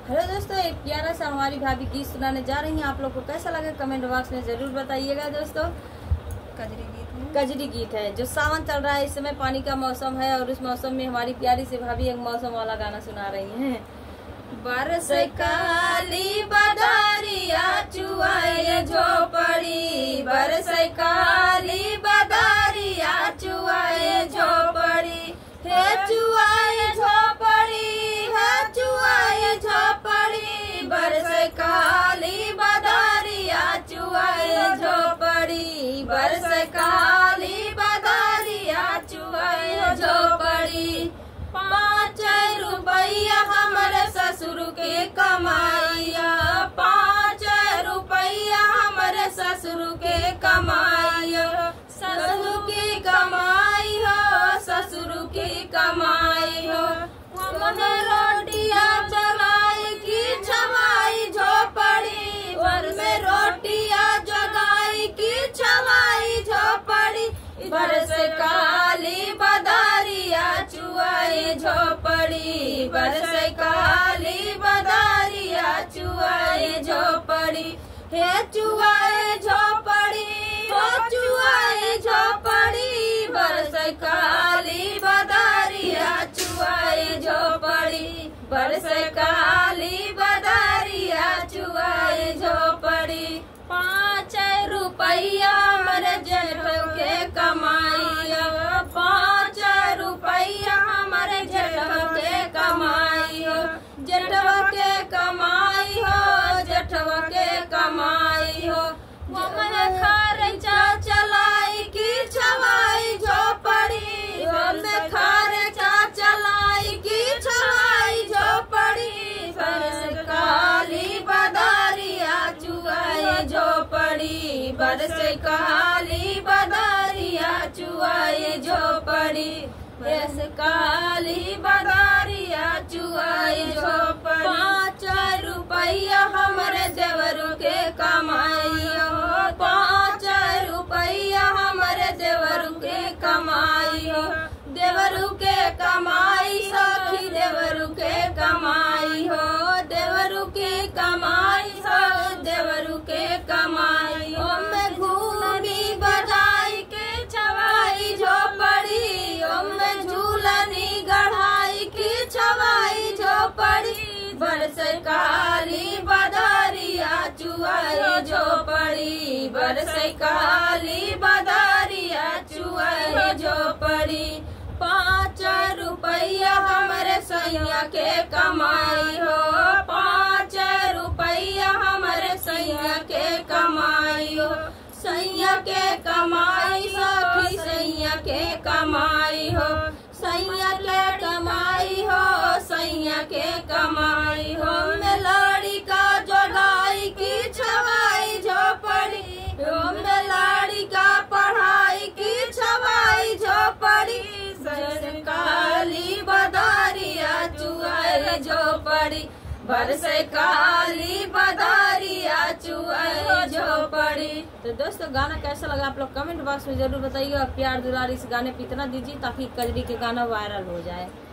Hello दोस्तों, एक प्यारा सा हमारी भाभी गीत सुनाने जा रही हैं। आप लोग को कैसा लगा कमेंट बॉक्स में जरूर बताइएगा। दोस्तों कजरी गीत है जो सावन चल रहा है, इस समय पानी का मौसम है और उस मौसम में हमारी प्यारी सी भाभी एक मौसम वाला गाना सुना रही हैं। बरस काली बदरिया चुआए झोपड़ी, बरस काली बदरिया चुआए झोपड़ी, हे चुआए झोपड़ी, हे चुआए झोपड़ी, बरस काली बदरिया चुआए झोपड़ी, बरस काली बदरिया चुआए झोपड़ी। 5 रुपया हमारे ससुर के कमाइया, 5 रुपया हमारे ससुर के कमाइया, ससुर की कमाई हो, ससुर की कमाई हो। हमने रोटियां जगाई की छवाई झोपड़ी, घर में रोटियां जगाई की छवाई झोपड़ी, बरस काली बदरिया चुआए झोपड़ी, बरस काली बदरिया चुआए झोपड़ी, हे चुआए झोपड़ी, हो चुआए झोपड़ी, बरस काली बदरिया चुआए झोपड़ी, बरस काली बदरिया चुआए झोपड़ी। 5 रुपया हमारे जेठ के कमाइया, 5 रुपया हमारे जेठ के कमाई हो, जेठवा के कमाई हो, जेठवा के कमाई हो। हमने खर्चा चलाई की छवाई झोपड़ी, हमने खर्चा चलाई की छवाई झोपड़ी, बरस काली बदरिया चुआए झोपड़ी, बरस काली बदरिया चुआए झोपड़ी, बरस काली बदरिया चुआए झोपड़ी। 5 रुपया हमारे देवरू के कमाई हो, 5 रुपया हमारे देवरू के कमाई हो, देवरू के कमाई सखी, देवरू के कमाई हो, देवरू के कमाई हो, देवरू के कमाई हो। मैं घूमी बजाई के छवाई झोपड़ी, मैं झूलनी गढ़ाई की छवाई झोपड़ी, बरस काली बदरिया चुआए झोपड़ी, बरस काली बदरिया चुआए झोपड़ी। 5 रुपया हमारे सैया के कमाई हो, 5 रुपया हमारे सैया के कमाई हो, सैया के कमाई सखी, सैया के कमाई हो, सैया के कमाई हो, सैया के कमाई हो। मैं लड़ी का जोड़ाई की छवाई झोपड़ी, मैं लड़ी का पढ़ाई की छवाई झोपड़ी, बरस काली बदरिया चुआए झोपड़ी, बरस काली बदरिया चुआए झोपड़ी। तो दोस्तों गाना कैसा लगा आप लोग कमेंट बॉक्स में जरूर बताइए और प्यार दुलार इस गाने पे इतना दीजिए ताकि कजरी के गाना वायरल हो जाए।